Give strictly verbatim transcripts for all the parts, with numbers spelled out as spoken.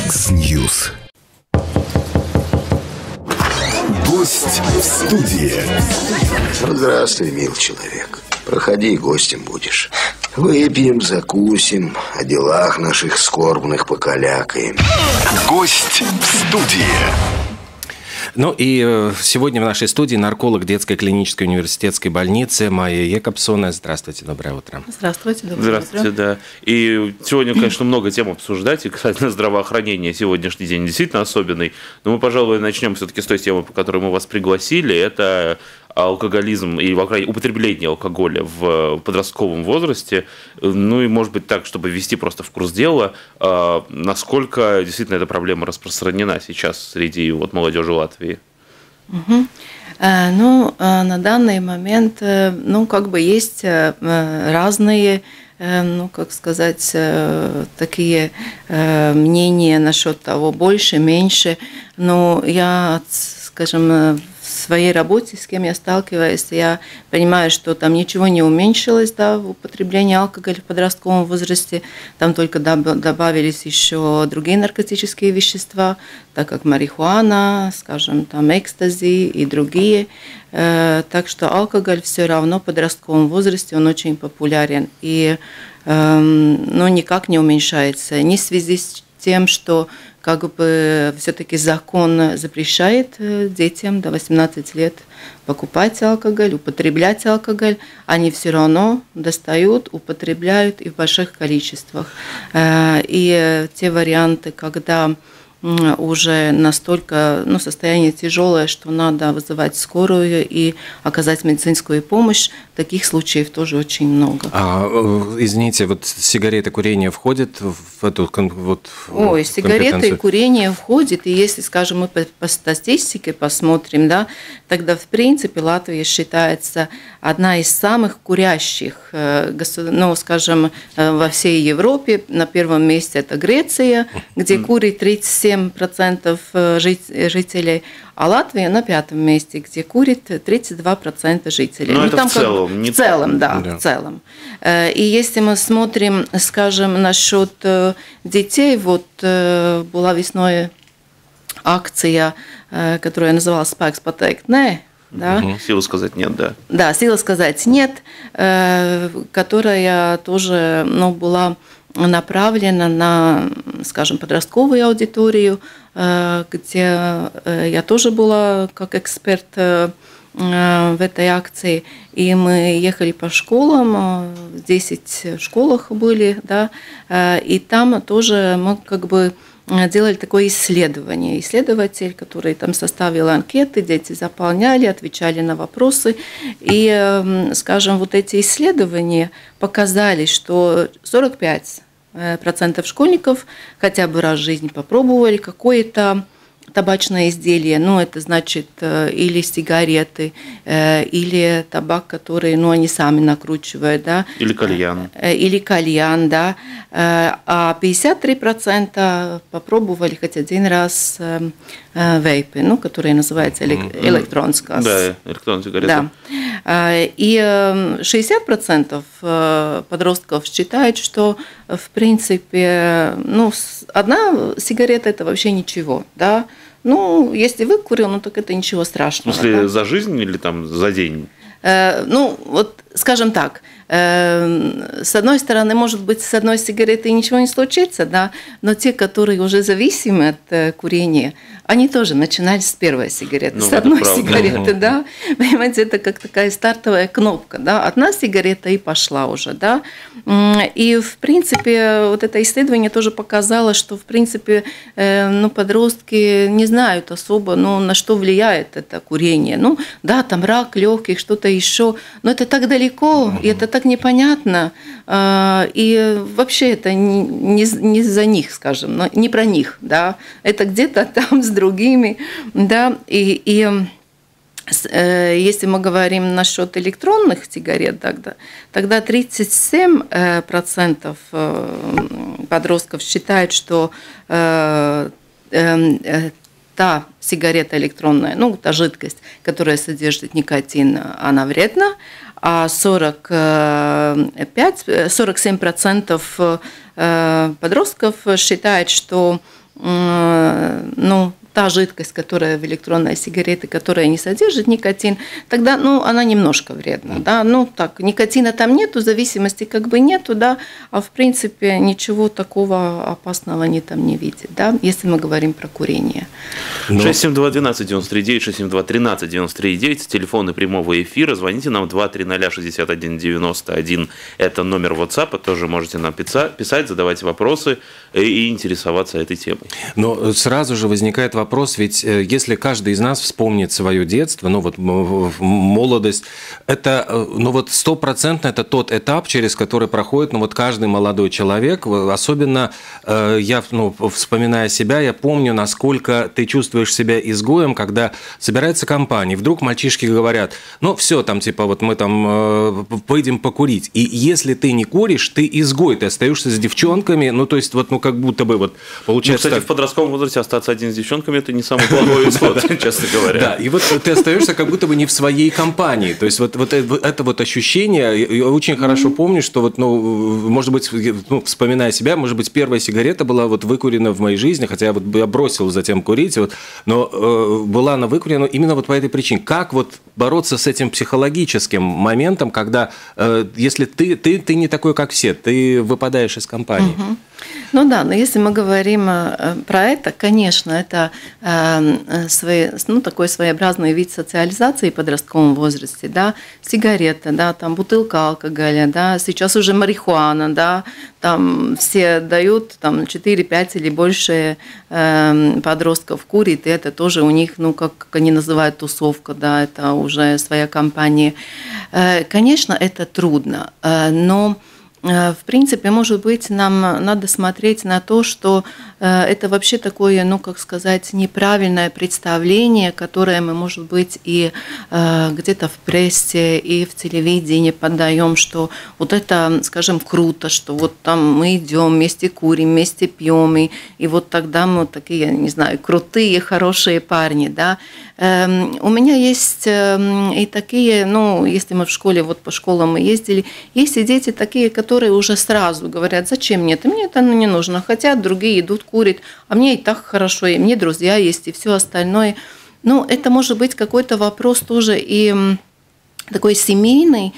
X-News. Гость в студии. Здравствуй, мил человек. Проходи, гостем будешь. Выпьем, закусим, о делах наших скорбных покалякаем. Гость в студии. Ну и сегодня в нашей студии нарколог детской клинической университетской больницы Майя Якобсона. Здравствуйте, доброе утро. Здравствуйте, доброе Здравствуйте, утро. да. И сегодня, конечно, много тем обсуждать. И, кстати, здравоохранение сегодняшний день действительно особенный. Но мы, пожалуй, начнем все-таки с той темы, по которой мы вас пригласили. Это алкоголизм и употребление алкоголя в подростковом возрасте. Ну и, может быть, так, чтобы ввести просто в курс дела, насколько действительно эта проблема распространена сейчас среди вот, молодежи Латвии. Угу. Ну, на данный момент, ну, как бы есть разные, ну, как сказать, такие мнения насчет того, больше, меньше. Но я, скажем, в своей работе, с кем я сталкиваюсь, я понимаю, что там ничего не уменьшилось, да, в употреблении алкоголя в подростковом возрасте. Там только добавились еще другие наркотические вещества, так как марихуана, скажем, там экстази и другие. Так что алкоголь все равно в подростковом возрасте, он очень популярен и, ну, никак не уменьшается. Не в связи с тем, что как бы все-таки закон запрещает детям до восемнадцати лет покупать алкоголь, употреблять алкоголь, они все равно достают, употребляют и в больших количествах. И те варианты, когда уже настолько, ну, состояние тяжелое, что надо вызывать скорую и оказать медицинскую помощь, таких случаев тоже очень много. А, извините, вот сигареты, курение входит в эту вот Ой, сигареты и курение входит, и если, скажем, мы по, по статистике посмотрим, да, тогда, в принципе, Латвия считается одна из самых курящих, ну, скажем, во всей Европе. На первом месте это Греция, где курит тридцать семь процентов жителей, а Латвия на пятом месте, где курит тридцать два процента жителей. Но ну, это там в целом. Как... Не... В целом, да, да, в целом. И если мы смотрим, скажем, насчет детей, вот была весной акция, которая называлась «Spēks pateikt nē», да? Угу. Сила сказать нет, да. Да, сила сказать нет, которая тоже, ну, была направлена на, скажем, подростковую аудиторию, где я тоже была как эксперт в этой акции, и мы ехали по школам, в десяти школах были, да, и там тоже мы как бы делали такое исследование. Исследователь, который там составил анкеты, дети заполняли, отвечали на вопросы. И, скажем, вот эти исследования показали, что сорок пять процентов школьников хотя бы раз в жизни попробовали какое-то табачное изделие, ну, это значит или сигареты, или табак, который, ну, они сами накручивают, да. Или кальян. Или кальян, да. А пятьдесят три процента попробовали хоть один раз вейпы, ну, которые называются электронскас. Да, электронные сигареты. Да. И шестьдесят процентов подростков считают, что, в принципе, ну, одна сигарета – это вообще ничего, да. Ну, если выкурил, ну, так это ничего страшного. В смысле, да? За жизнь или там за день? Э, ну, вот, скажем так, э, с одной стороны, может быть, с одной сигаретой ничего не случится, да, но те, которые уже зависимы от э, курения, они тоже начинали с первой сигареты, ну, с одной сигареты, да, понимаете, это как такая стартовая кнопка, да, одна сигарета и пошла уже, да, и, в принципе, вот это исследование тоже показало, что, в принципе, э, ну, подростки не знают особо, ну, на что влияет это курение, ну, да, там рак легких, что-то еще, но это так далеко, и это так непонятно, э, и вообще это не, не, не за них, скажем, но не про них, да, это где-то там с другими, да, и, и э, если мы говорим насчет электронных сигарет, тогда, тогда тридцать семь процентов подростков считают, что э, э, та сигарета электронная, ну, та жидкость, которая содержит никотин, она вредна, а сорок пять, сорок семь процентов подростков считают, что ну, та жидкость, которая в электронной сигарете, которая не содержит никотин, тогда, ну, она немножко вредна, да, ну, так, никотина там нету, зависимости как бы нету, да, а в принципе ничего такого опасного они там не видят, да, если мы говорим про курение. Но... шесть семь два двенадцать девяносто три девять, шесть семь два тринадцать девяносто три девять, телефоны прямого эфира, звоните нам два три ноль шестьдесят один девяносто один, это номер WhatsApp, тоже можете нам писать, задавать вопросы и интересоваться этой темой. Но сразу же возникает вопрос, ведь если каждый из нас вспомнит свое детство, ну вот молодость, это, ну вот стопроцентно это тот этап, через который проходит, ну вот каждый молодой человек, особенно я, ну, вспоминая себя, я помню, насколько ты чувствуешь себя изгоем, когда собирается компания, и вдруг мальчишки говорят, ну все, там типа вот мы там поедем покурить, и если ты не куришь, ты изгой, ты остаешься с девчонками, ну то есть вот, ну как будто бы вот получается. Ну, кстати, так... в подростковом возрасте остаться один с девчонками это не самый плохой исход, честно говоря. Да, и вот ты остаешься как будто бы не в своей компании. То есть вот, вот это вот ощущение, я очень хорошо помню, что вот, ну, может быть, ну, вспоминая себя, может быть, первая сигарета была вот выкурена в моей жизни, хотя я вот я бросил затем курить, вот, но э, была она выкурена именно вот по этой причине. Как вот бороться с этим психологическим моментом, когда э, если ты, ты, ты не такой, как все, ты выпадаешь из компании? Угу. Ну да, но если мы говорим про это, конечно, это э, свои, ну, такой своеобразный вид социализации в подростковом возрасте, да, сигарета, да, там бутылка алкоголя, да, сейчас уже марихуана, да, там все дают, там четыре-пять или больше э, подростков курит, и это тоже у них, ну, как, как они называют, тусовка, да, это уже своя компания. Э, конечно, это трудно, э, но в принципе, может быть, нам надо смотреть на то, что это вообще такое, ну, как сказать, неправильное представление, которое мы, может быть, и где-то в прессе, и в телевидении подаем, что вот это, скажем, круто, что вот там мы идем, вместе курим, вместе пьем, и, и вот тогда мы вот такие, не знаю, крутые, хорошие парни, да. У меня есть и такие, ну, если мы в школе, вот по школам мы ездили, есть и дети такие, которые уже сразу говорят, зачем мне это, мне это ну, не нужно, хотят, другие идут, курят, а мне и так хорошо, и мне друзья есть, и все остальное. Ну, это может быть какой-то вопрос тоже и такой семейный,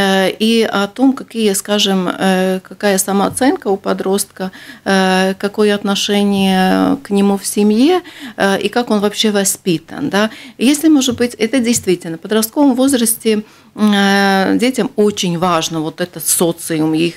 и о том, какие, скажем, какая самооценка у подростка, какое отношение к нему в семье, и как он вообще воспитан. Да? Если, может быть, это действительно в подростковом возрасте детям очень важно вот этот социум, их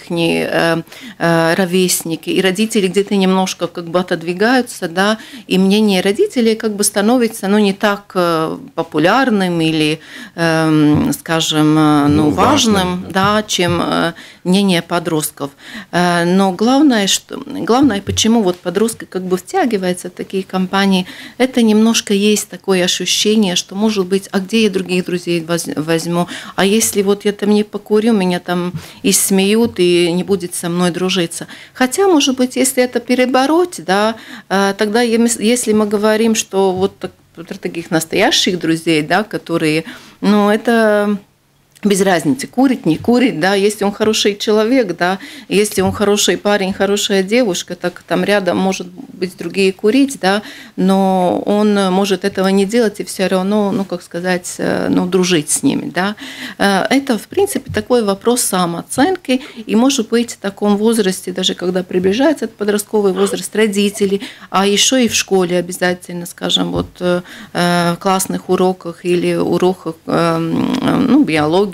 ровесники, и родители где-то немножко как бы отодвигаются, да, и мнение родителей как бы становится, ну, не так популярным или, скажем, ну, важным, важным, да, чем мнение подростков. Но главное, что, главное, почему вот подростки как бы втягиваются в такие компании, это немножко есть такое ощущение, что, может быть, а где я других друзей возьму? А если вот я там не покурю, меня там и смеют, и не будет со мной дружиться. Хотя, может быть, если это перебороть, да, тогда, если мы говорим, что вот таких настоящих друзей, да, которые, ну, это... без разницы, курить, не курить, да, если он хороший человек, да, если он хороший парень, хорошая девушка, так там рядом, может быть, другие курить, да, но он может этого не делать и все равно, ну, как сказать, ну, дружить с ними, да. Это, в принципе, такой вопрос самооценки, и, может быть, в таком возрасте, даже когда приближается этот подростковый возраст, родители, а еще и в школе обязательно, скажем, вот в классных уроках или уроках, ну, биологии,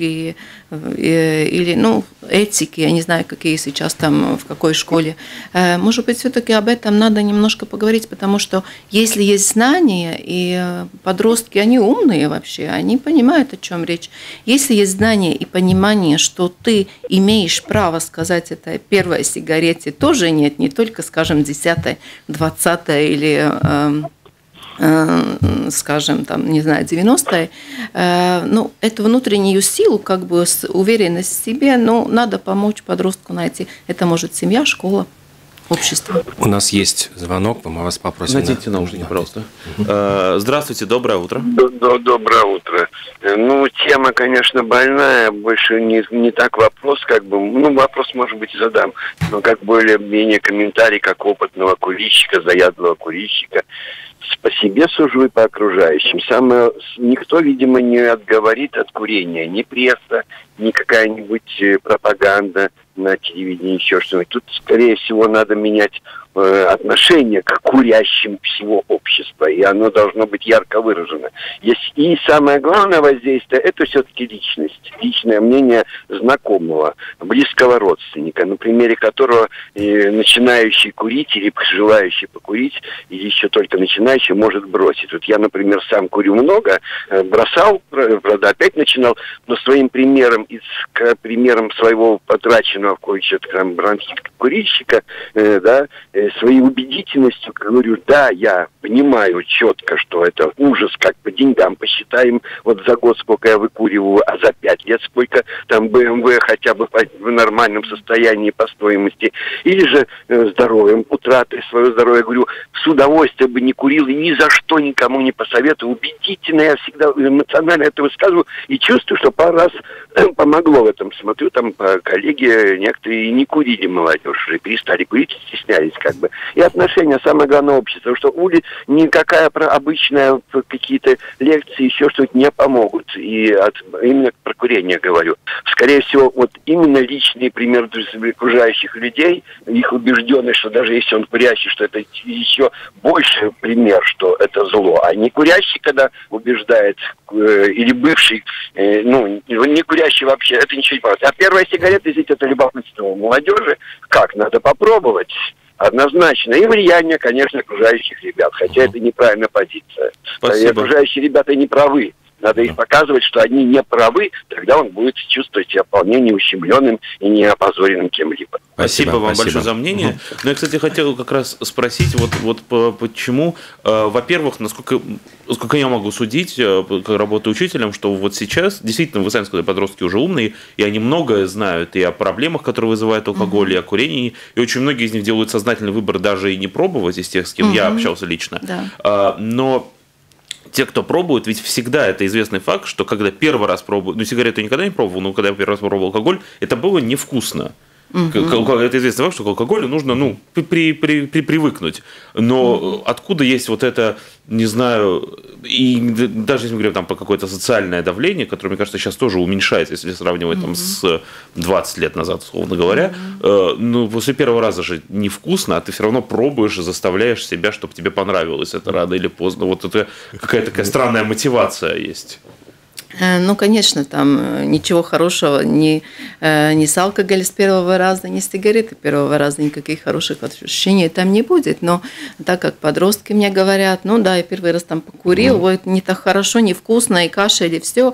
или, ну, этики, я не знаю, какие сейчас там, в какой школе. Может быть, все-таки об этом надо немножко поговорить, потому что если есть знания, и подростки, они умные вообще, они понимают, о чем речь. Если есть знания и понимание, что ты имеешь право сказать это первой сигарете, тоже нет, не только, скажем, десятой, двадцатой или... скажем, там, не знаю, девяностые, ну, эту внутреннюю силу, как бы уверенность в себе, ну, надо помочь подростку найти. Это может семья, школа. общества. У нас есть звонок, мы вас попросим. Наденьте наушники, пожалуйста. Угу. Здравствуйте, доброе утро. Доброе утро. Ну, тема, конечно, больная, больше не, не так вопрос, как бы, ну, вопрос, может быть, задам, но как более-менее комментарий, как опытного курильщика, заядлого курильщика. По себе сужу и по окружающим. Самое, никто, видимо, не отговорит от курения. Ни пресса, ни какая-нибудь пропаганда на телевидении, еще что-нибудь. Тут, скорее всего, надо менять э, отношение к курящим всего общества, и оно должно быть ярко выражено. Есть, и самое главное воздействие – это все-таки личность, личное мнение знакомого, близкого родственника, на примере которого э, начинающий курить или желающий покурить, или еще только начинающий, может бросить. Вот я, например, сам курю много, э, бросал, правда, опять начинал, но своим примером и с примером своего потраченного в кое-что там бронхит курильщика, э, да, э, своей убедительностью говорю, да, я понимаю четко, что это ужас, как по деньгам посчитаем, вот за год сколько я выкуриваю, а за пять лет сколько там бэ эм вэ хотя бы по, в нормальном состоянии по стоимости, или же э, здоровьем, утраты свое здоровье, говорю, с удовольствием бы не курил и ни за что никому не посоветую, убедительно я всегда эмоционально это высказываю и чувствую, что пару раз помогло в этом. Смотрю, там коллеги некоторые не курили, молодежь, уже перестали курить, стеснялись как бы. И отношения, самое главное, общества, что ули никакая обычная какие-то лекции, еще что-то не помогут. И от, именно про курение говорю. Скорее всего, вот именно личный пример окружающих людей, их убежденность, что даже если он курящий, что это еще больше пример, что это зло. А не курящий, когда убеждает, э, или бывший, э, ну, не курящий вообще, это ничего не помогает. А первая сигарета, здесь это любопытство у молодежи. Как? Надо попробовать. Однозначно. И влияние, конечно, окружающих ребят. Хотя это неправильная позиция. И окружающие ребята не правы. Надо их показывать, что они не правы, тогда он будет чувствовать себя вполне неущемленным и не опозоренным кем-либо. Спасибо, спасибо вам спасибо. большое за мнение. Угу. Но я, кстати, хотел как раз спросить, вот, вот почему, э, во-первых, насколько, насколько я могу судить, э, как работаю учителем, что вот сейчас, действительно, вы сами сказали, подростки уже умные, и они многое знают и о проблемах, которые вызывают алкоголь, угу. и о курении, и очень многие из них делают сознательный выбор даже и не пробовать, из тех, с кем угу. я общался лично. Да. Э, но те, кто пробует, ведь всегда это известный факт, что когда первый раз пробую, ну, сигарету я никогда не пробовал, но когда я первый раз пробовал алкоголь, это было невкусно. Угу. Это известный факт, что к алкоголю нужно, ну, при, при, при, привыкнуть. Но угу. откуда есть вот это, не знаю, и даже если мы говорим там про какое-то социальное давление, которое, мне кажется, сейчас тоже уменьшается, если сравнивать угу. там с двадцать лет назад, условно говоря, угу. э, ну, после первого раза же невкусно, а ты все равно пробуешь и заставляешь себя, чтобы тебе понравилось это рано или поздно. Вот это какая-то такая странная мотивация есть. Ну, конечно, там ничего хорошего ни, ни с алкоголем с первого раза, ни с сигареты первого раза, никаких хороших ощущений там не будет. Но так как подростки мне говорят, ну да, я первый раз там покурил, mm. вот не так хорошо, невкусно, и кашель, и все.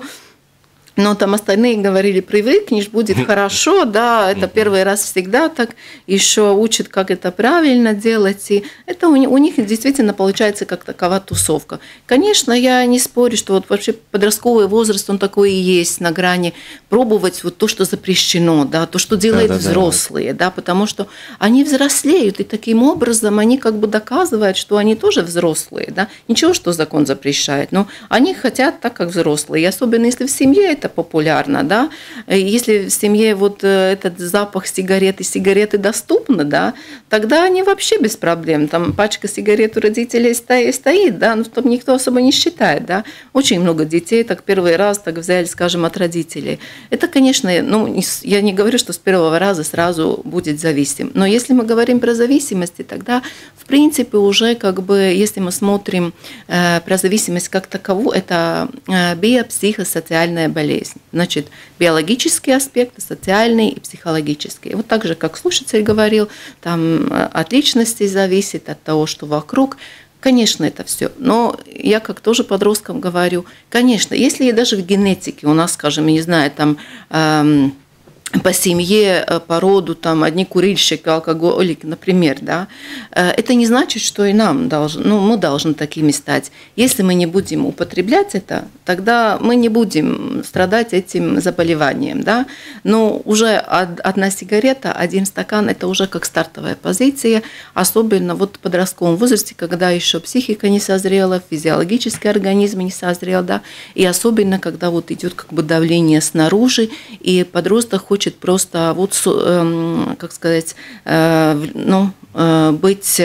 Но там остальные говорили, привыкнешь, будет хорошо, да, это первый раз всегда так, еще учат, как это правильно делать, и это у них, у них действительно получается как такова тусовка. Конечно, я не спорю, что вот вообще подростковый возраст, он такой и есть, на грани пробовать вот то, что запрещено, да, то, что делают да, да, взрослые, да. да, потому что они взрослеют, и таким образом они как бы доказывают, что они тоже взрослые, да, ничего, что закон запрещает, но они хотят так, как взрослые, и особенно если в семье это популярно, да, если в семье вот этот запах сигареты, сигареты доступны, да, тогда они вообще без проблем, там пачка сигарет у родителей стоит, да, но там никто особо не считает, да, очень много детей так первый раз так взяли, скажем, от родителей. Это, конечно, ну, я не говорю, что с первого раза сразу будет зависим, но если мы говорим про зависимости, тогда, в принципе, уже как бы, если мы смотрим э, про зависимость как таковую, это э, биопсихосоциальная болезнь. Значит, биологические аспекты, социальные и психологические. Вот так же, как слушатель говорил, там от личности зависит, от того, что вокруг. Конечно, это все. Но я как тоже подросткам говорю, конечно, если даже в генетике у нас, скажем, я не знаю, там... Эм, по семье, по роду, там, одни курильщики, алкоголики, например, да, это не значит, что и нам должны, ну, мы должны такими стать. Если мы не будем употреблять это, тогда мы не будем страдать этим заболеванием, да, но уже одна сигарета, один стакан, это уже как стартовая позиция, особенно вот в подростковом возрасте, когда еще психика не созрела, физиологический организм не созрел, да, и особенно, когда вот идет как бы давление снаружи, и подросток хочет просто вот, как сказать, ну, быть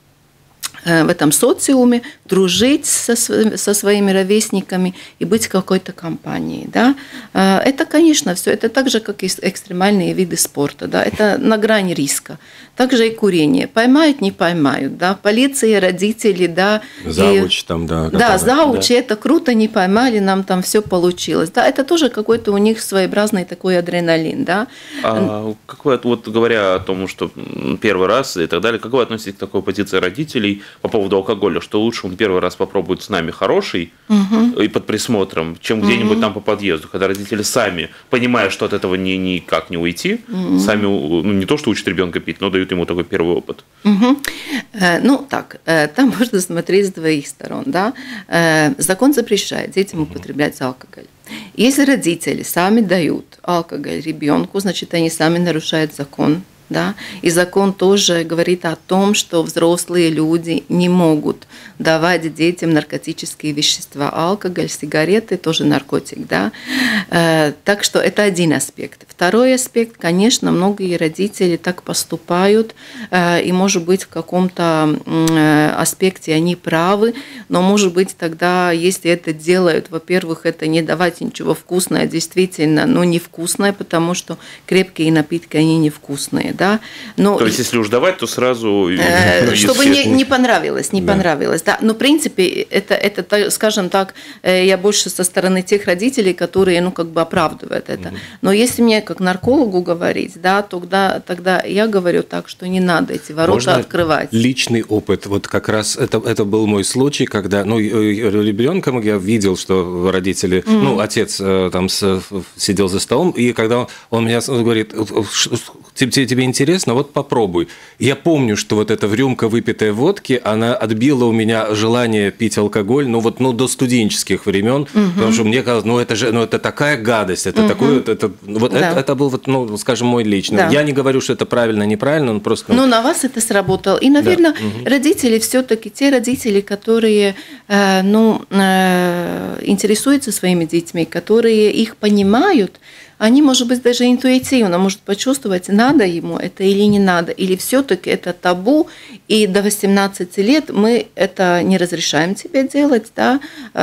в этом социуме, дружить со, со своими ровесниками и быть в какой-то компании. Да? Это, конечно, все. Это так же, как и экстремальные виды спорта. Да? Это на грани риска. Также и курение. Поймают, не поймают. Да? Полиция, родители. Да? Завуч и, там, да. Да, завучи, да. Это круто, не поймали, нам там все получилось. Да? Это тоже какой-то у них своеобразный такой адреналин. Да? А как вы, вот говоря о том, что первый раз и так далее, как вы относитесь к такой позиции родителей по поводу алкоголя, что лучше он первый раз попробует с нами хороший угу. и под присмотром, чем где-нибудь угу. там по подъезду, когда родители сами, понимая, что от этого ни, никак не уйти, угу. сами, ну, не то, что учат ребенка пить, но дают ему такой первый опыт. Угу. Ну, так, там можно смотреть с двоих сторон. Да? Закон запрещает детям употреблять алкоголь. Если родители сами дают алкоголь ребенку, значит, они сами нарушают закон. Да? И закон тоже говорит о том, что взрослые люди не могут давать детям наркотические вещества. Алкоголь, сигареты тоже наркотик. Да? Так что это один аспект. Второй аспект, конечно, многие родители так поступают, и, может быть, в каком-то аспекте они правы, но, может быть, тогда, если это делают, во-первых, это не давать ничего вкусное, действительно, но невкусное, потому что крепкие напитки, они невкусные. Да? Но, то есть, если уж давать, то сразу... Э, чтобы не, не понравилось, не да. понравилось. Да. Но, в принципе, это, это, скажем так, я больше со стороны тех родителей, которые, ну, как бы оправдывают это. Но если мне как наркологу говорить, да, тогда, тогда я говорю так, что не надо эти ворота Можно открывать. Личный опыт. Вот как раз это, это был мой случай, когда, ну, ребенком я видел, что родители, mm-hmm. ну, отец там сидел за столом, и когда он мне говорит, тебе, тебе интересно, вот попробуй. Я помню, что вот эта рюмка выпитой водки, она отбила у меня желание пить алкоголь, ну, вот, ну, до студенческих времен, mm-hmm. потому что мне казалось, ну, это же, ну, это такая гадость, это mm-hmm. такое, это, вот да. это, это был, вот, ну, скажем, мой личный. Да. Я не говорю, что это правильно, неправильно, но просто... Ну, на вас это сработало. И, наверное, да. угу. родители все-таки, те родители, которые, э, ну, э, интересуются своими детьми, которые их понимают, они, может быть, даже интуитивно может почувствовать, надо ему это или не надо, или все-таки это табу, и до восемнадцати лет мы это не разрешаем тебе делать, да,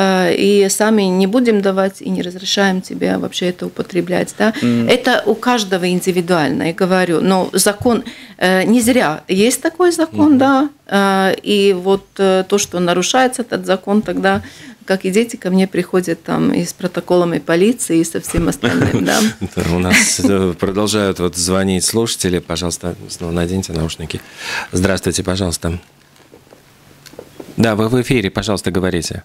и сами не будем давать, и не разрешаем тебе вообще это употреблять. Да. Mm. Это у каждого индивидуально, я говорю, но закон, не зря есть такой закон, mm-hmm. да, и вот то, что нарушается этот закон, тогда... как и дети ко мне приходят там и с протоколами полиции, и со всем остальным, да. У нас продолжают вот звонить слушатели. Пожалуйста, снова наденьте наушники. Здравствуйте, пожалуйста. Да, вы в эфире, пожалуйста, говорите.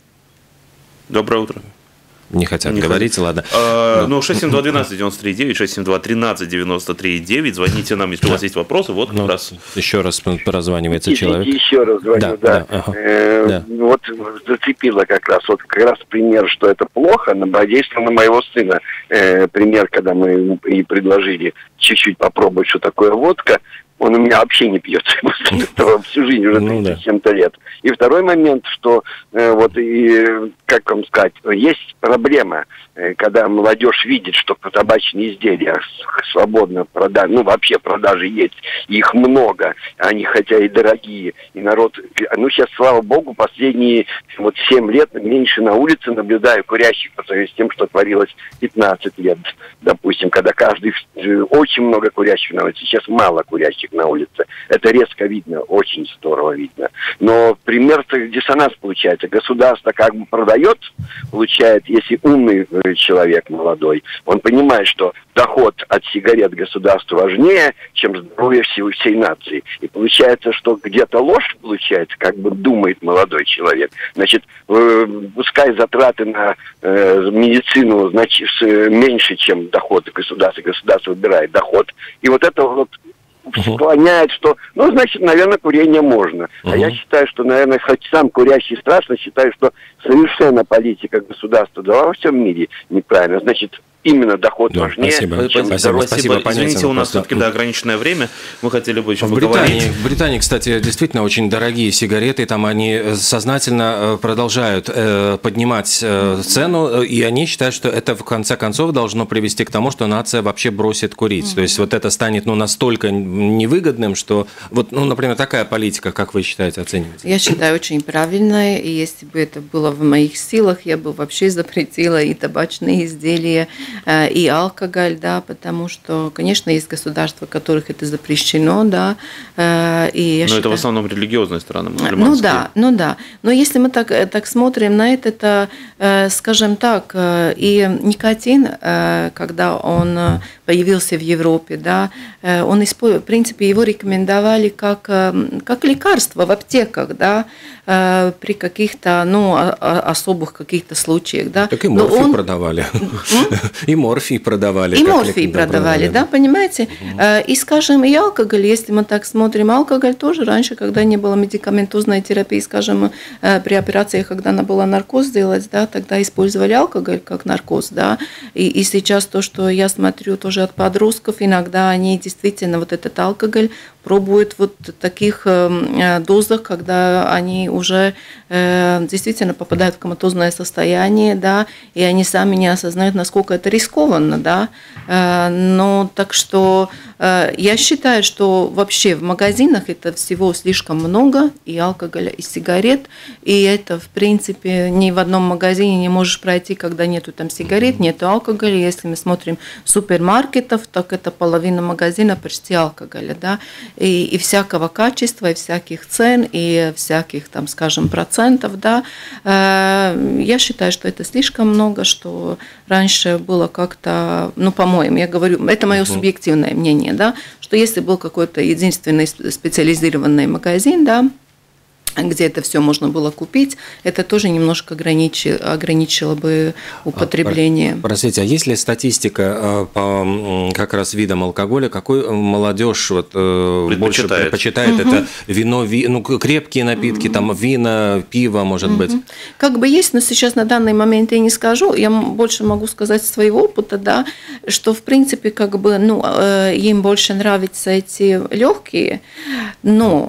Доброе утро. Не хотят не говорить, хотят. Ладно. А, ну, шесть семь два один два девять три девять, шесть семь два тринадцать девяносто три девять. Звоните нам, если у вас есть вопросы. Вот как ну, раз. Еще раз прозванивается Извините, человек. Еще раз звоню, да. да. да. Ага. Э, да. Вот зацепило как раз, вот как раз пример, что это плохо, подействовал на моего сына. Э, пример, когда мы ему и предложили чуть-чуть попробовать, что такое водка. Он у меня вообще не пьет после этого всю жизнь, уже тридцать с чем-то лет. И второй момент, что э, вот и, как вам сказать, есть проблема, э, когда молодежь видит, что табачные изделия свободно продают, ну вообще продажи есть, их много, они хотя и дорогие, и народ, ну сейчас, слава богу, последние вот семь лет меньше на улице наблюдаю курящих по сравнению с тем, что творилось пятнадцать лет, допустим, когда каждый, очень много курящих, но сейчас мало курящих. курильщик на улице. Это резко видно, очень здорово видно. Но пример диссонанс получается. Государство как бы продает, получает, если умный человек молодой, он понимает, что доход от сигарет государству важнее, чем здоровье всей, всей нации. И получается, что где-то ложь получается, как бы думает молодой человек. Значит, э, пускай затраты на э, медицину значит, меньше, чем доход государства. Государство выбирает доход. И вот это вот склоняет, что, ну, значит, наверное, курение можно. Uh-huh. А я считаю, что, наверное, хоть сам курящий страшно, считаю, что совершенно политика государства да, во всем мире неправильно. Значит, именно доход да, важнее, спасибо. чем спасибо, здоровье. спасибо, спасибо. Извините, у нас все-таки да, ограниченное время. Мы хотели бы еще в поговорить. Британии, в Британии, кстати, действительно очень дорогие сигареты. Там они сознательно продолжают поднимать цену, и они считают, что это в конце концов должно привести к тому, что нация вообще бросит курить. Mm-hmm. То есть вот это станет ну, настолько невыгодным, что вот, ну, например, такая политика, как вы считаете, оцениваете? Я считаю, очень правильная, и если бы это было в моих силах, я бы вообще запретила и табачные изделия, и алкоголь, да, потому что, конечно, есть государства, в которых это запрещено, да, и я Но считаю... это в основном религиозные страны, мусульманские. Ну да, ну да, но если мы так, так смотрим на это, это, скажем так, и никотин, когда он появился в Европе, да, он, в принципе, его рекомендовали как, как лекарство в аптеках, да, при каких-то, ну, особых каких-то случаях, да. Так и морфий он... продавали. И морфий продавали. И морфий продавали, да, понимаете? И, скажем, и алкоголь, если мы так смотрим, алкоголь тоже раньше, когда не было медикаментозной терапии, скажем, при операциях, когда надо было наркоз делать, да, тогда использовали алкоголь как наркоз, да. И, и сейчас то, что я смотрю тоже от подростков, иногда они действительно вот этот алкоголь пробуют вот в таких дозах, когда они уже действительно попадают в коматозное состояние, да, и они сами не осознают, насколько это рискованно, да. Но так что я считаю, что вообще в магазинах это всего слишком много, и алкоголя, и сигарет, и это, в принципе, ни в одном магазине не можешь пройти, когда нету там сигарет, нету алкоголя. Если мы смотрим супермаркетов, так это половина магазина почти алкоголя, да. И, и всякого качества, и всяких цен, и всяких, там, скажем, процентов, да. Я считаю, что это слишком много, что раньше было как-то, ну, по-моему, я говорю, это мое субъективное мнение, да, что если был какой-то единственный специализированный магазин, да, где это все можно было купить, это тоже немножко ограничило, ограничило бы употребление. Простите, а есть ли статистика по как раз видам алкоголя, какой молодежь вот больше предпочитает? Угу. Это вино, ви, ну, крепкие напитки, угу. там вино, пиво, может угу. быть? Как бы есть, но сейчас на данный момент я не скажу. Я больше могу сказать своего опыта, да, что в принципе как бы, ну, им больше нравятся эти легкие, но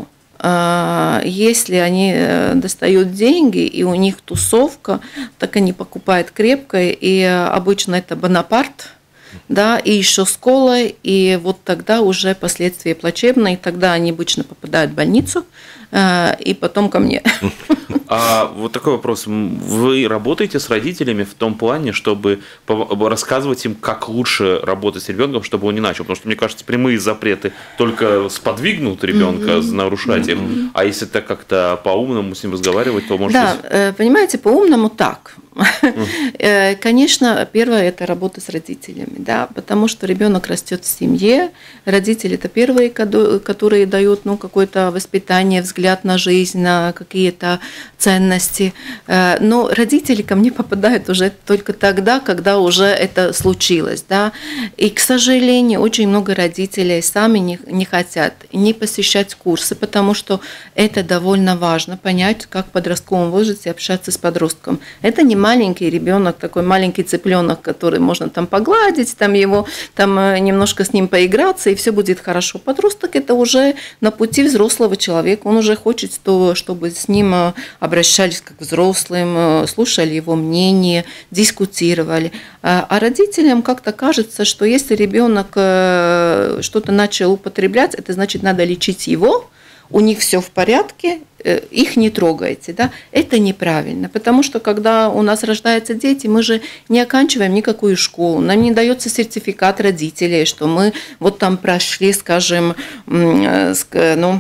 если они достают деньги и у них тусовка, так они покупают крепкое, и обычно это Бонапарт, да, и еще с колой, и вот тогда уже последствия плачебные, и тогда они обычно попадают в больницу, и потом ко мне. А вот такой вопрос. Вы работаете с родителями в том плане, чтобы рассказывать им, как лучше работать с ребенком, чтобы он не начал? Потому что, мне кажется, прямые запреты только сподвигнут ребенка mm-hmm. нарушать их. Mm-hmm. А если так как-то по-умному с ним разговаривать, то может да, быть... понимаете, по-умному так. Mm. Конечно, первое – это работа с родителями, да, потому что ребенок растет в семье, родители – это первые, которые дают, ну, какое-то воспитание, взгляд на жизнь, на какие-то ценности. Но родители ко мне попадают уже только тогда, когда уже это случилось, да. И, к сожалению, очень много родителей сами не, не хотят не посещать курсы, потому что это довольно важно, понять, как в подростковом возрасте общаться с подростком. Это не маленький ребенок, такой маленький цыпленок, который можно там погладить, там его, там немножко с ним поиграться, и все будет хорошо. Подросток – это уже на пути взрослого человека, он уже хочет, чтобы с ним обращались как к взрослым, слушали его мнение, дискутировали. А родителям как-то кажется, что если ребенок что-то начал употреблять, это значит, надо лечить его, у них все в порядке, их не трогайте, да, это неправильно, потому что когда у нас рождаются дети, мы же не оканчиваем никакую школу, нам не дается сертификат родителей, что мы вот там прошли, скажем, ну,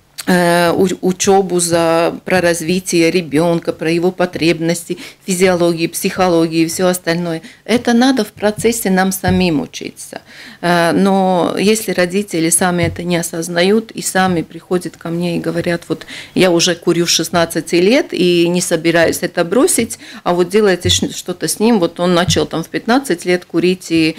учебу за, про развитие ребенка, про его потребности, физиологии, психологии и все остальное. Это надо в процессе нам самим учиться. Но если родители сами это не осознают и сами приходят ко мне и говорят, вот я уже курю с шестнадцати лет и не собираюсь это бросить, а вот делайте что-то с ним, вот он начал там в пятнадцать лет курить, и,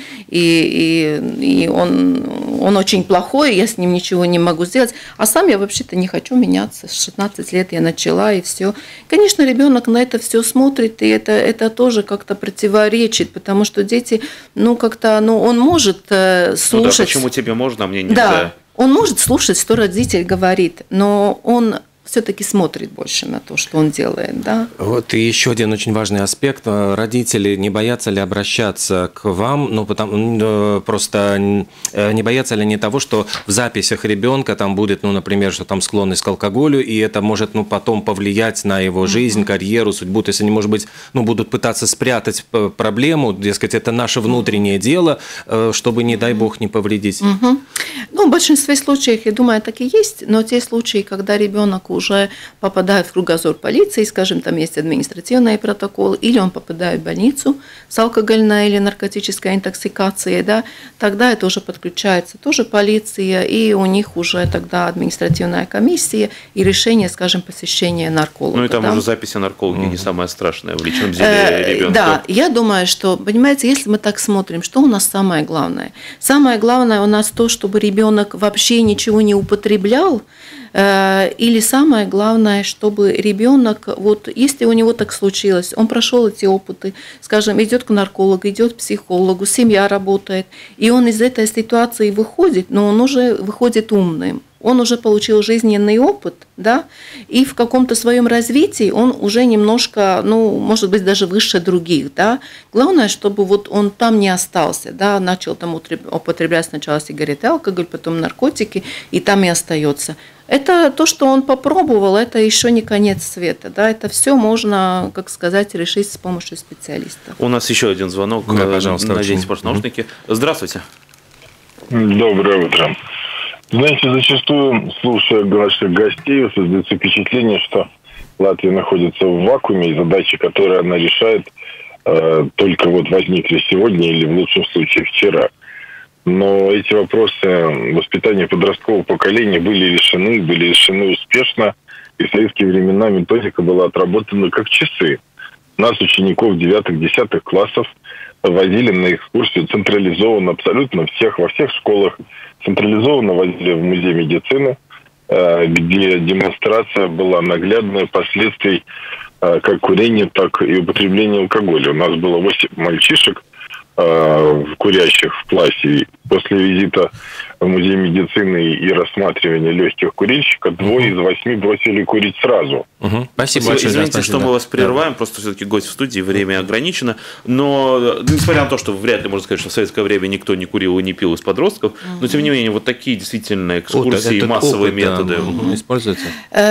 и, и он, он очень плохой, я с ним ничего не могу сделать, а сам я вообще-то не хочу меняться. С шестнадцати лет я начала, и все. Конечно, ребенок на это все смотрит, и это, это тоже как-то противоречит, потому что дети, ну, как-то, ну, он может слушать... Ну да, почему тебе можно, а мне нельзя? Да, он может слушать, что родитель говорит, но он все-таки смотрит больше на то, что он делает, да. Вот и еще один очень важный аспект. Родители не боятся ли обращаться к вам, ну, потому, просто не боятся ли они того, что в записях ребенка там будет, ну, например, что там склонность к алкоголю, и это может, ну, потом повлиять на его жизнь, mm-hmm. карьеру, судьбу, то есть они, может быть, ну, будут пытаться спрятать проблему, дескать, это наше внутреннее дело, чтобы, не дай бог, не повредить. Mm-hmm. Ну, в большинстве случаев, я думаю, так и есть, но те случаи, когда ребенок уже попадает в кругозор полиции, скажем, там есть административный протокол, или он попадает в больницу с алкогольной или наркотической интоксикацией, да, тогда это уже подключается тоже полиция, и у них уже тогда административная комиссия и решение, скажем, посещения нарколога. Ну и там да? уже записи наркологи mm-hmm. не самое страшное в личном деле ребенка. Да, я думаю, что, понимаете, если мы так смотрим, что у нас самое главное? Самое главное у нас то, чтобы ребенок вообще ничего не употреблял, или самое главное, чтобы ребенок, вот если у него так случилось, он прошел эти опыты, скажем, идет к наркологу, идет к психологу, семья работает, и он из этой ситуации выходит, но он уже выходит умным. Он уже получил жизненный опыт, да, и в каком-то своем развитии он уже немножко, ну, может быть, даже выше других, да. Главное, чтобы вот он там не остался, да, начал там употреблять сначала сигареты, алкоголь, потом наркотики, и там и остается. Это то, что он попробовал, это еще не конец света, да, это все можно, как сказать, решить с помощью специалистов. У нас еще один звонок, да, пожалуйста, наденьте, пожалуйста, наушники. Здравствуйте. Доброе утро. Знаете, зачастую, слушая ваших гостей, создается впечатление, что Латвия находится в вакууме, и задачи, которые она решает, э, только вот возникли сегодня или в лучшем случае вчера. Но эти вопросы воспитания подросткового поколения были решены, были решены успешно, и в советские времена методика была отработана как часы. Нас, учеников девятых-десятых классов, возили на экскурсию централизованно, абсолютно всех, во всех школах. Централизованно возили в музей медицины, где демонстрация была наглядная последствий как курения, так и употребления алкоголя. У нас было восемь мальчишек, курящих в классе. После визита в музей медицины и рассматривания легких курильщиков, двое из восьми бросили курить сразу. Угу. Спасибо большое. Извините, спасибо. что мы вас прерываем, да. Просто все-таки гость в студии, время ограничено. Но, несмотря на то, что вряд ли можно сказать, что в советское время никто не курил и не пил из подростков, угу. но, тем не менее, вот такие действительно экскурсии, вот, массовые опыт, методы да, угу. используются?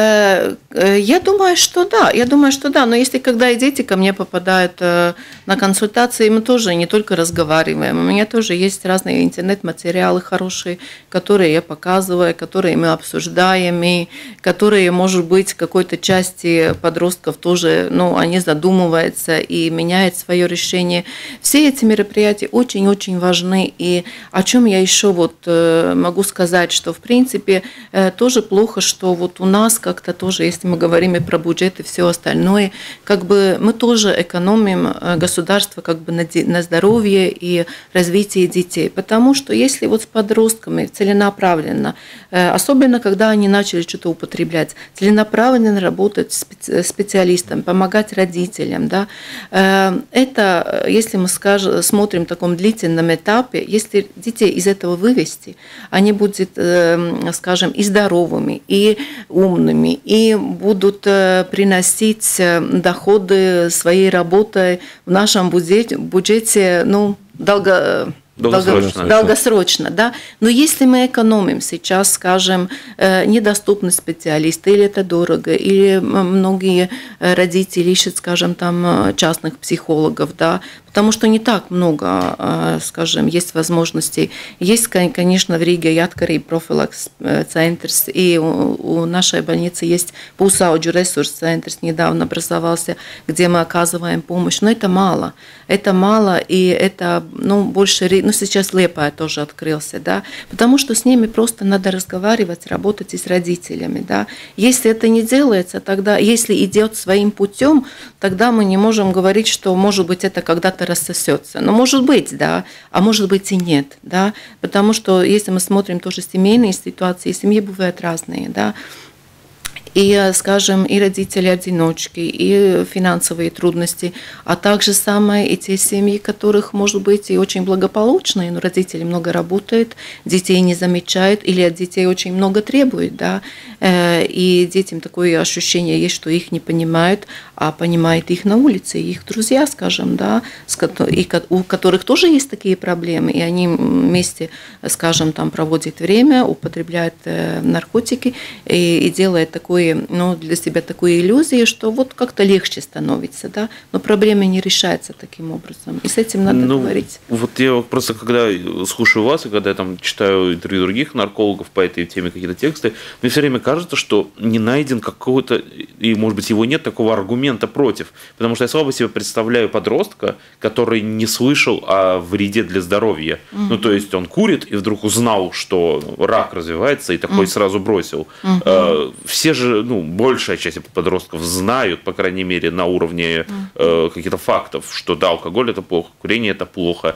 Я думаю, что да. Я думаю, что да. Но если когда и дети ко мне попадают на консультации, мы тоже не только разговариваем. У меня тоже есть разные интернет-материалы хорошие, которые я показываю, которые мы обсуждаем, и которые, может быть, в какой-то части подростков тоже, ну, они задумываются и меняют свое решение. Все эти мероприятия очень-очень важны. И о чем я еще вот могу сказать, что, в принципе, тоже плохо, что вот у нас как-то тоже, если мы говорим и про бюджет и все остальное, как бы мы тоже экономим государство как бы на, на здоровье и развитие детей. Потому что если вот с подростками целенаправленно, особенно когда они начали что-то употреблять, целенаправленно работать с специалистом, помогать родителям, да, это, если мы скажем, смотрим в таком длительном этапе, если детей из этого вывести, они будут, скажем, и здоровыми, и умными, и будут приносить доходы своей работой в нашем бюджете, бюджете, ну, долго... Долгосрочно. Долгосрочно, да. Но если мы экономим сейчас, скажем, недоступность специалиста, или это дорого, или многие родители ищут, скажем, там частных психологов, да, потому что не так много, скажем, есть возможностей. Есть, конечно, в Риге Ятkarību профилакс центр, и у нашей больницы есть Pusauģu ресурс центр, недавно образовался, где мы оказываем помощь, но это мало, это мало, и это, ну, больше, ну, сейчас Лепая тоже открылся, да, потому что с ними просто надо разговаривать, работать и с родителями, да. Если это не делается, тогда, если идет своим путем, тогда мы не можем говорить, что, может быть, это когда-то рассосется. Но может быть, да, а может быть и нет, да, потому что если мы смотрим тоже семейные ситуации, семьи бывают разные, да, и, скажем, и родители-одиночки, и финансовые трудности, а также самое и те семьи, которых, может быть, и очень благополучные, но родители много работают, детей не замечают, или от детей очень много требуют, да, и детям такое ощущение есть, что их не понимают, а понимают их на улице, их друзья, скажем, да, и у которых тоже есть такие проблемы, и они вместе, скажем, там проводят время, употребляют наркотики и, и делают такое, ну, для себя такую иллюзию, что вот как-то легче становится, да, но проблема не решается таким образом, и с этим надо ну, говорить. Вот я просто, когда слушаю вас, и когда я там читаю интервью других наркологов по этой теме, какие-то тексты, мне все время кажется, что не найден какого-то, и, может быть, его нет, такого аргумента против, потому что я слабо себе представляю подростка, который не слышал о вреде для здоровья. Mm-hmm. Ну, то есть он курит, и вдруг узнал, что рак развивается, и такой mm-hmm. сразу бросил. Mm-hmm. Все же, ну, большая часть подростков знают, по крайней мере, на уровне mm-hmm. каких-то фактов, что да, алкоголь это плохо, курение это плохо,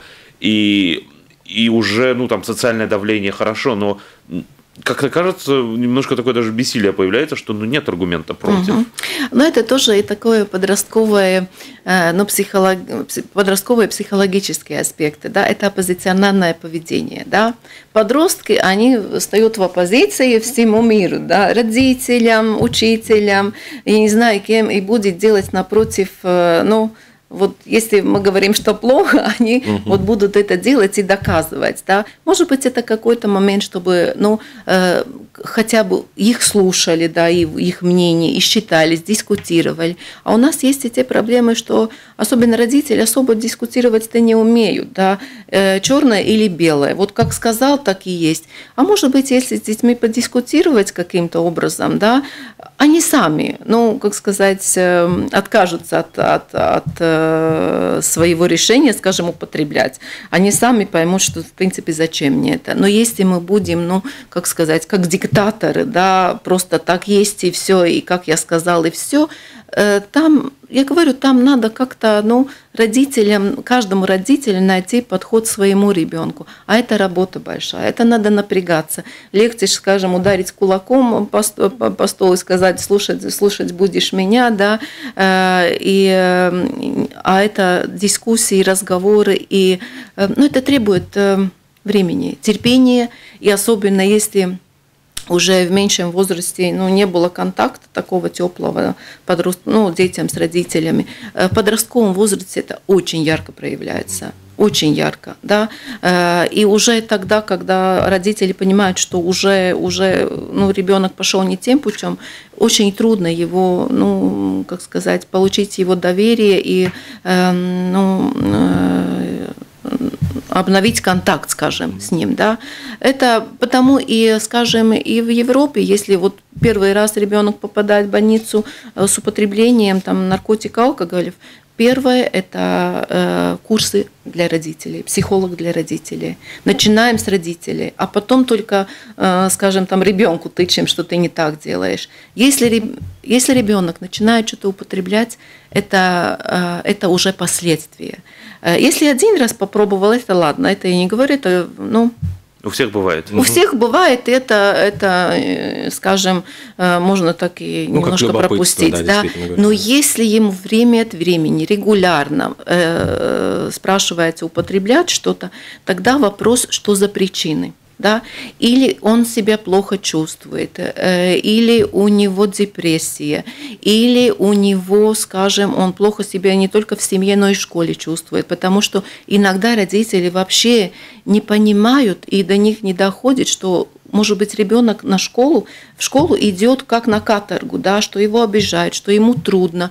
и, и уже, ну, там, социальное давление хорошо, но как-то кажется, немножко такое даже бессилие появляется, что ну, нет аргумента против. Угу. Но это тоже и такое подростковое, ну, психолог... подростковые психологические аспекты, да, это оппозициональное поведение, да. Подростки, они встают в оппозиции всему миру, да, родителям, учителям, я не знаю кем, и будет делать напротив, ну, вот если мы говорим, что плохо, они угу. вот будут это делать и доказывать, да. Может быть, это какой-то момент, чтобы, ну, э, хотя бы их слушали, да, и их мнение, и считались, дискутировали. А у нас есть и те проблемы, что особенно родители особо дискутировать-то не умеют, да, э, черное или белое. Вот как сказал, так и есть. А может быть, если с детьми подискутировать каким-то образом, да, они сами, ну, как сказать, э, откажутся от, от, от своего решения, скажем, употреблять, они сами поймут, что, в принципе, зачем мне это. Но если мы будем, ну, как сказать, как диктаторы, да, просто так есть и все, и как я сказал, и все, там, я говорю, там надо как-то, ну, родителям, каждому родителю найти подход своему ребенку. А это работа большая, это надо напрягаться. Легче, скажем, ударить кулаком по столу и сказать, слушать, слушать будешь меня, да, и, а это дискуссии, разговоры, и, ну, это требует времени, терпения, и особенно если уже в меньшем возрасте, ну, не было контакта такого теплого подрост... ну, детям с родителями. В подростковом возрасте это очень ярко проявляется. Очень ярко, да, и уже тогда, когда родители понимают, что уже, уже ну, ребенок пошел не тем путем, очень трудно его, ну, как сказать, получить его доверие и, ну, обновить контакт, скажем, с ним, да. Это потому и, скажем, и в Европе, если вот первый раз ребенок попадает в больницу с употреблением там наркотиков, алкоголя, первое – это э, курсы для родителей, психолог для родителей. Начинаем с родителей, а потом только, э, скажем, там ребенку тычем, что ты не так делаешь. Если, если ребенок начинает что-то употреблять, это, э, это уже последствия. Если один раз попробовал, это ладно, это я не говорю, это, ну… У всех бывает. У всех бывает, это, это, скажем, можно так и ну, немножко пропустить. Да, да. Но если ему время от времени регулярно э, спрашивается употреблять что-то, тогда вопрос, что за причины. да, или он себя плохо чувствует, или у него депрессия, или у него, скажем, он плохо себя не только в семье, но и в школе чувствует, потому что иногда родители вообще не понимают и до них не доходит, что может быть, ребенок на школу, в школу идет как на каторгу, да, что его обижают, что ему трудно,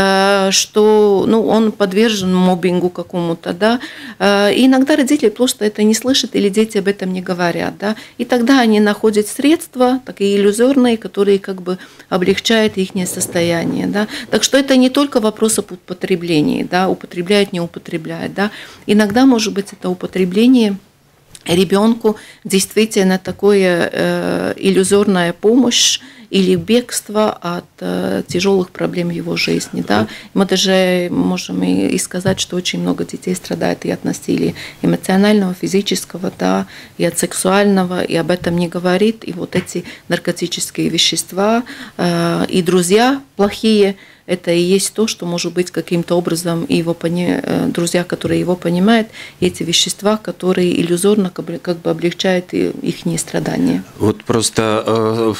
что ну, он подвержен моббингу какому-то. Да. И иногда родители просто это не слышат или дети об этом не говорят. Да. И тогда они находят средства, такие иллюзорные, которые как бы облегчают их состояние. Да. Так что это не только вопрос об употреблении, да, употребляет, не употребляет. Да. Иногда, может быть, это употребление ребенку действительно такое э, иллюзорная помощь или бегство от э, тяжелых проблем его жизни. Да? Мы даже можем и, и сказать, что очень много детей страдает и от насилия эмоционального, физического, да, и от сексуального, и об этом не говорит. И вот эти наркотические вещества э, и друзья плохие, это и есть то, что может быть каким-то образом его пони... друзья, которые его понимают, эти вещества, которые иллюзорно как бы облегчают их страдания. Вот просто э,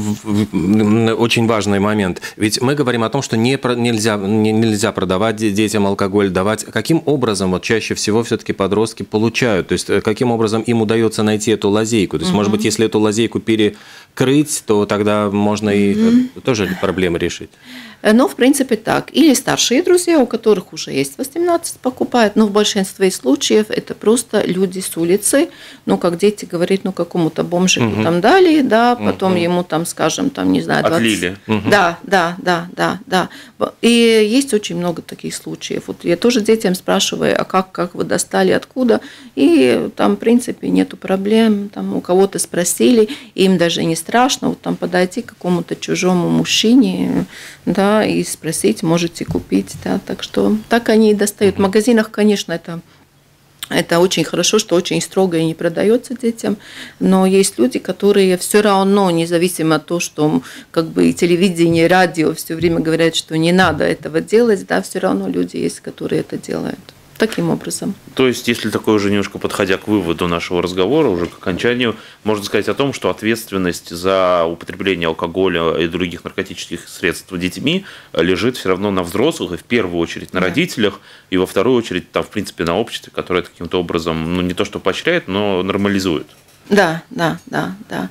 очень важный момент. Ведь мы говорим о том, что не, нельзя, не, нельзя продавать детям алкоголь, давать. Каким образом вот чаще всего все-таки подростки получают? То есть каким образом им удается найти эту лазейку? То есть, угу. может быть, если эту лазейку перекрыть, то тогда можно и угу. тоже проблемы решить. Но, в принципе, так. Или старшие друзья, у которых уже есть восемнадцать, покупают. Но в большинстве случаев это просто люди с улицы. Ну, как дети говорят, ну, какому-то бомжику угу. там дали, да, потом угу. ему там, скажем, там, не знаю, двадцать... Отлили. Угу. Да, да, да, да, да. И есть очень много таких случаев. Вот я тоже детям спрашиваю, а как, как вы достали, откуда? И там, в принципе, нету проблем. Там у кого-то спросили, им даже не страшно вот там подойти к какому-то чужому мужчине, да, и спросить, можете купить, да, так что так они и достают. В магазинах, конечно, это, это очень хорошо, что очень строго и не продается детям, но есть люди, которые все равно, независимо от того, что как бы и телевидение, и радио все время говорят, что не надо этого делать, да, все равно люди есть, которые это делают. Таким образом. То есть, если такое уже немножко подходя к выводу нашего разговора, уже к окончанию, можно сказать о том, что ответственность за употребление алкоголя и других наркотических средств детьми лежит все равно на взрослых, и в первую очередь на да. родителях, и во вторую очередь, там, в принципе, на обществе, которое каким-то образом, ну, не то что поощряет, но нормализует. Да, да, да, да.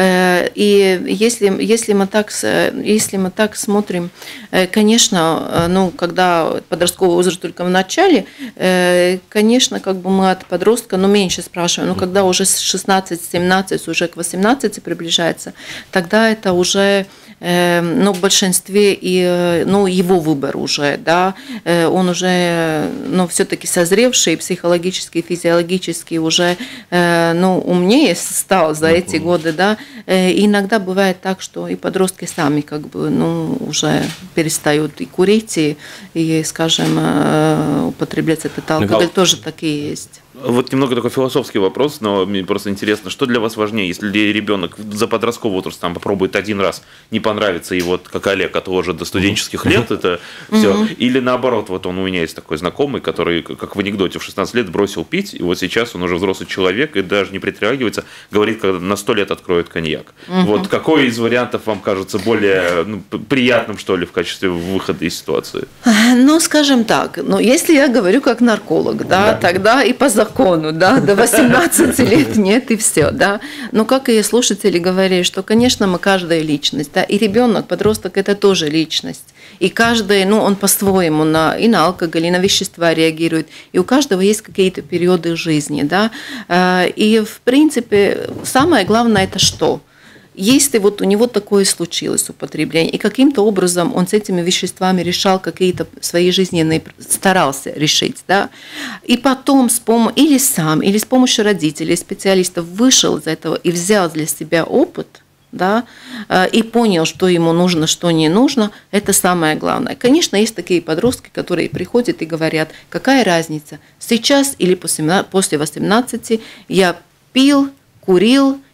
И если, если, мы так, если мы так смотрим, конечно, ну, когда подростковый возраст только в начале, конечно, как бы мы от подростка, ну, меньше спрашиваем, но когда уже с шестнадцати-семнадцати, уже к восемнадцати приближается, тогда это уже, ну, в большинстве и, ну, его выбор уже, да, он уже, ну, все-таки созревший психологически, физиологически уже, ну, умнее стал за эти годы, да. И иногда бывает так, что и подростки сами как бы, ну, уже перестают и курить, и, и скажем, употреблять этот алкоголь, Михаил, тоже такие есть. Вот немного такой философский вопрос, но мне просто интересно, что для вас важнее, если ребенок за подростковый возраст там попробует один раз, не понравится, и вот как Олег, это уже до студенческих лет, это все, или наоборот, вот он у меня есть такой знакомый, который, как в анекдоте, в шестнадцать лет бросил пить, и вот сейчас он уже взрослый человек, и даже не притрагивается, говорит, когда на сто лет откроет коньяк. Вот какой из вариантов вам кажется более, ну, приятным, что ли, в качестве выхода из ситуации? Ну, скажем так, ну, если я говорю как нарколог, да, да. тогда и по закону, да, до восемнадцати лет нет, и все, да. Но как и слушатели говорили, что, конечно, мы каждая личность, да, и ребенок, подросток – это тоже личность. И каждый, ну, он по-своему на, и на алкоголь, и на вещества реагирует. И у каждого есть какие-то периоды жизни, да. И, в принципе, самое главное – это что? Если вот у него такое случилось употребление, и каким-то образом он с этими веществами решал какие-то свои жизненные, старался решить, да, и потом с пом- или сам, или с помощью родителей, специалистов вышел из этого и взял для себя опыт, да, и понял, что ему нужно, что не нужно, это самое главное. Конечно, есть такие подростки, которые приходят и говорят, какая разница, сейчас или после восемнадцати я пил, курил,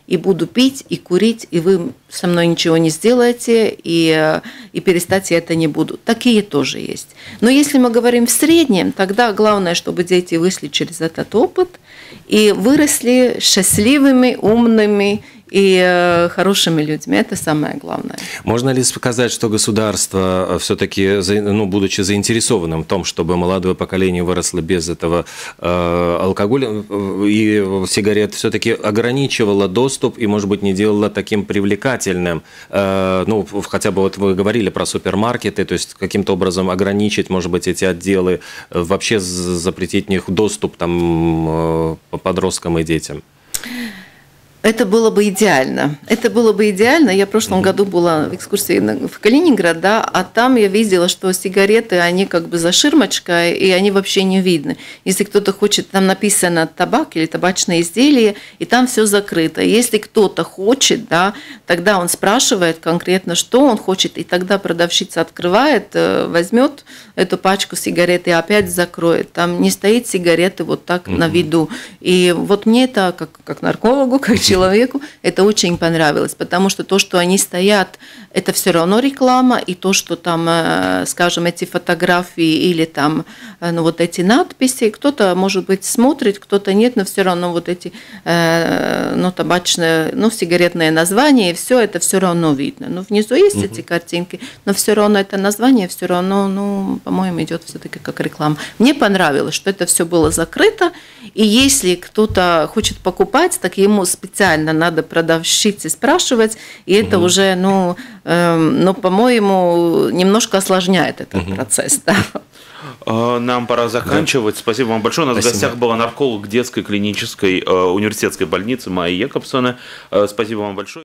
и буду пить, и курить, и вы со мной ничего не сделаете, и, и перестать я это не буду. Такие тоже есть. Но если мы говорим в среднем, тогда главное, чтобы дети вышли через этот опыт и выросли счастливыми, умными и э, хорошими людьми. Это самое главное. Можно ли сказать, что государство все-таки, ну, будучи заинтересованным в том, чтобы молодое поколение выросло без этого э, алкоголя и сигарет, все-таки ограничивало доступ и, может быть, не делало таким привлекательным? Э, ну, хотя бы вот вы говорили про супермаркеты, то есть каким-то образом ограничить, может быть, эти отделы, вообще запретить в них доступ там, э, подросткам и детям? Это было бы идеально. Это было бы идеально. Я в прошлом mm-hmm. году была в экскурсии в Калининград, да, а там я видела, что сигареты, они как бы за ширмочкой, и они вообще не видны. Если кто-то хочет, там написано табак или табачное изделие, и там все закрыто. Если кто-то хочет, да, тогда он спрашивает конкретно, что он хочет, и тогда продавщица открывает, возьмет эту пачку сигарет и опять закроет. Там не стоит сигареты вот так mm-hmm. на виду. И вот мне это, как, как наркологу, как человеку, это очень понравилось, потому что то, что они стоят, это все равно реклама, и то, что там, скажем, эти фотографии или там, ну, вот эти надписи, кто-то, может быть, смотрит, кто-то нет, но все равно вот эти, ну, табачные, ну, сигаретные названия, и все это все равно видно. Ну, внизу есть угу. эти картинки, но все равно это название все равно, ну, по-моему, идет все-таки как реклама. Мне понравилось, что это все было закрыто, и если кто-то хочет покупать, так ему специально надо продавщице спрашивать, и это угу. уже, ну, э, ну, по-моему, немножко осложняет этот угу. процесс. Да. Нам пора заканчивать. Да. Спасибо вам большое. У нас Спасибо. В гостях была нарколог детской клинической э, университетской больницы Майя Якобсона. Э, спасибо вам большое.